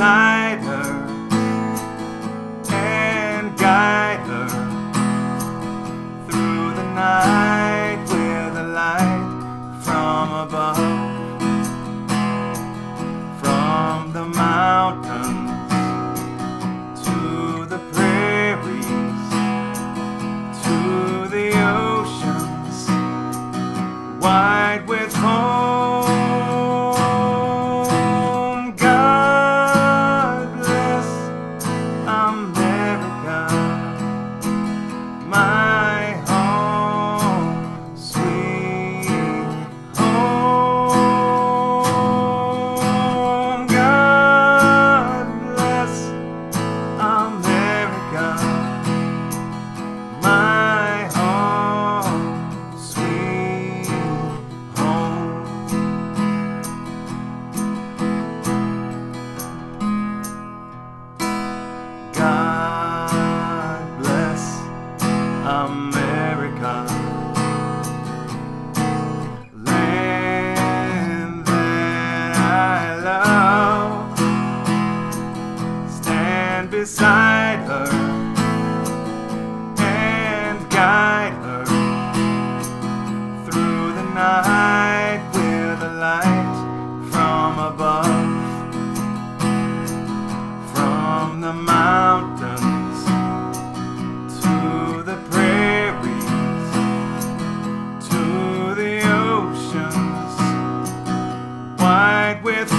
beside her and guide her through the night with a light from above, from the mountains to the prairies to the oceans wide with foam. God bless America, my home, sweet home. God bless America, my home, sweet home. God bless America, land that I love. Stand beside her and guide her through the night with a light from above, from the mountains to the prairies to the oceans wide with